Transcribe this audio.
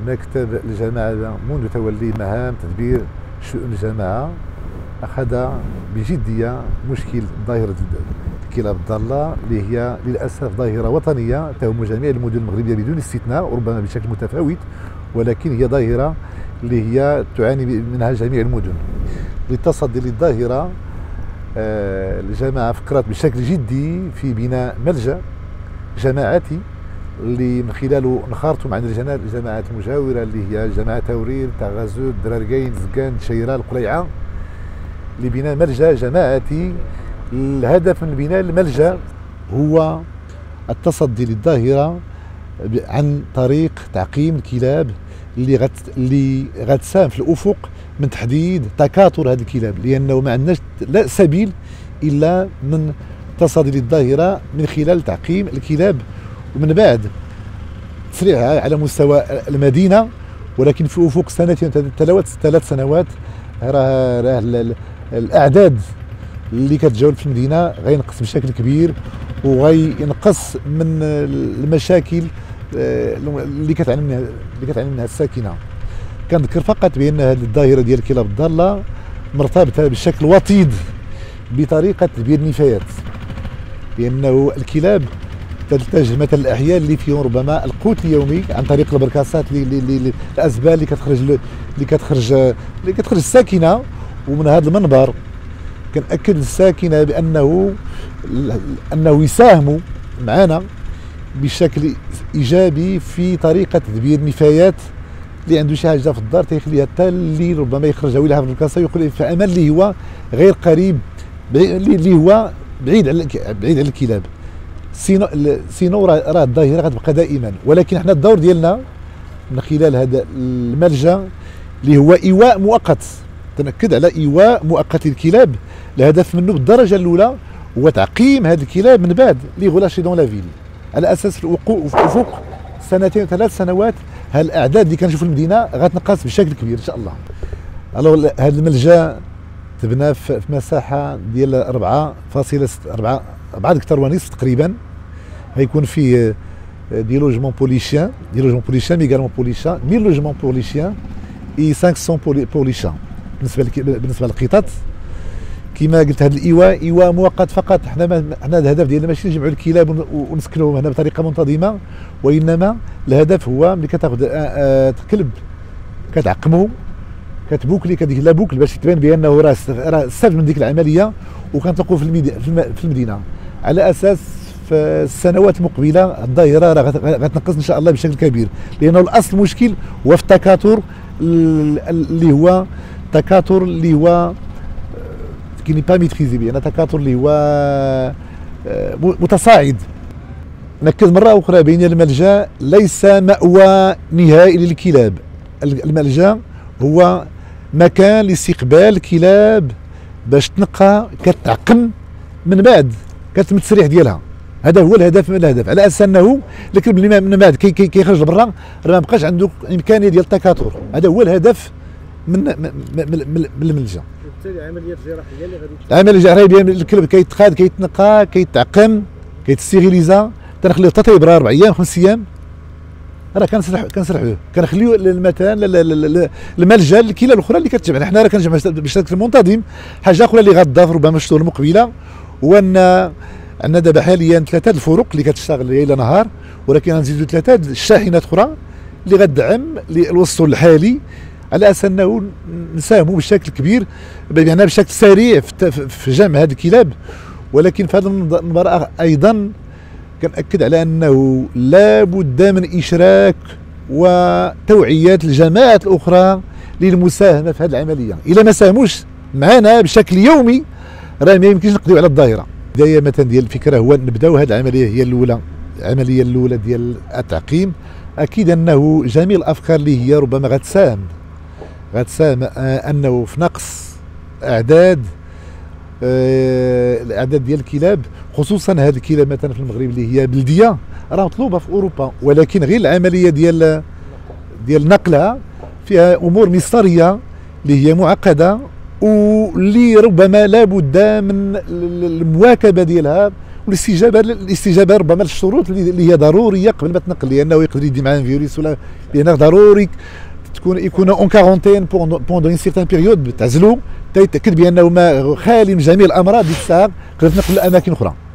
مكتب الجماعة منذ تولي مهام تدبير شؤون الجماعة أخذ بجدية مشكل ظاهرة الكلاب الضالة اللي هي للأسف ظاهرة وطنية تهم جميع المدن المغربية بدون استثناء وربما بشكل متفاوت، ولكن هي ظاهرة اللي هي تعاني منها جميع المدن. للتصدي للظاهرة الجماعة فكرت بشكل جدي في بناء ملجأ جماعاتي اللي من خلاله نخرطوا مع الجماعات المجاورة اللي هي جماعة تورير، تغازود، درارقين، زكان، شيرة، القليعة، لبناء ملجأ جماعتي. الهدف من بناء الملجأ هو التصدي للظاهرة عن طريق تعقيم الكلاب اللي غتساهم في الأفق من تحديد تكاثر هذه الكلاب، لأنه ما عندناش لا سبيل إلا من التصدي للظاهرة من خلال تعقيم الكلاب، ومن بعد تسريعها على مستوى المدينة، ولكن في أفق سنتين 3 سنوات راه الأعداد اللي كتجول في المدينة غينقص بشكل كبير، وغينقص من المشاكل اللي كتعاني منها الساكنة. كنذكر فقط بأن هذه الظاهرة ديال الكلاب الضالة مرتبطة بشكل وطيد بطريقة تدبير النفايات، لأنه الكلاب تلتجه مثلا الأحياء اللي فيهم ربما القوت اليومي عن طريق البركاسات الأزبال اللي كتخرج الساكنة. ومن هذا المنبر كنأكد للساكنة بأنه يساهموا معنا بشكل إيجابي في طريقة تدبير النفايات. اللي عنده شي حاجه في الدار تيخليها حتى اللي ربما يخرجها ويلعب في الكاسه ويقول في امان اللي هو غير قريب، اللي هو بعيد عن الكلاب. سينو راه الظاهره غتبقى دائما، ولكن احنا الدور ديالنا من خلال هذا الملجا اللي هو ايواء مؤقت، تنأكد على ايواء مؤقت للكلاب. الهدف منه بالدرجه الاولى هو تعقيم هذه الكلاب من بعد لي غولاشي دون لا فيل، على اساس في افق 2 3 سنوات هالاعداد اللي كنشوفوا في المدينه غتنقص بشكل كبير ان شاء الله. الوغ هذا الملجا تبنى في مساحه ديال 4.4 هكتار ونصف تقريبا. غيكون فيه دي لوجمون بوليسيان ميغالمون بوليسيان 1000 لوجمون بوليسيان اي 500 بوليسيان. بالنسبه للقطط كما قلت هذا ايواء مؤقت فقط. حنا الهدف ديالنا ماشي نجمعوا الكلاب ونسكنوهم هنا بطريقه منتظمه، وانما الهدف هو ملي كتاخذ كلب كتعقمه كتبوكلي كديك لا بوكل باش تبان بانه راه استفاد من ديك العمليه، وكنطلقوا في المدينه على اساس في السنوات المقبله الظاهره راه غتنقص ان شاء الله بشكل كبير، لانه الاصل المشكل هو في التكاثر اللي هو كي ني با ميتريزي بيان، تكاثر اللي هو متصاعد. نأكد مرة أخرى بأن الملجأ ليس مأوى نهائي للكلاب. الملجأ هو مكان لاستقبال الكلاب باش تنقى كتعقم من بعد كتم التسريح ديالها. هذا هو الهدف من الهدف، على اساس انه الكلب اللي من بعد كيخرج لبرا راه ما بقاش عنده امكانيه ديال التكاثر. هذا هو الهدف من الملجأ. وبالتالي عمليات جراحيه اللي غادي العمليه الجراحيه الكلب كيتخاد كيتنقى كيتعقم كيتستيريليزا، تنخليوه حتى يبرى 4 ايام 5 ايام. راه كنسرحوه كنخليوه مثلا الملجا الكلاب الاخرى اللي كتجمعنا. حنا راه كنجمع بشكل منتظم. حاجه اخرى اللي غتضاف ربما الشهور المقبله هو ان عندنا دابا حاليا 3 الفرق اللي كتشتغل ليل نهار، ولكن غنزيدوا 3 الشاحنات اخرى اللي غتدعم الوسط الحالي، على اساس انه نساهموا بشكل كبير بمعنى بشكل سريع في جمع هذه الكلاب. ولكن في هذا المنبر ايضا كنأكد على انه لا بد من اشراك وتوعيه الجماعات الاخرى للمساهمه في هذه العمليه. الا ما ساهموش معنا بشكل يومي راه ما يمكنش نقضيو على الظاهره. بدايه مثلا ديال الفكره هو نبداو هذه العمليه هي الاولى، العمليه الاولى ديال التعقيم. اكيد انه جميع الافكار اللي هي ربما غتساهم انه في نقص الاعداد ديال الكلاب، خصوصا هذه الكلاب مثلا في المغرب اللي هي بلديه راه مطلوبه في اوروبا، ولكن غير العمليه ديال نقلها فيها امور مصريه اللي هي معقده واللي ربما لا بد من المواكبه ديالها والاستجابه ربما للشروط اللي هي ضروريه قبل ما تنقل، لانه يقدر يدي معاه فيروس ولا لان ضروري يكون اون كارونتين بوندون اون سيغتان بيريود تعزلو حتى يتاكد بانه ما خالي من جميع الامراض اللي تستحق تنقل لاماكن اخرى.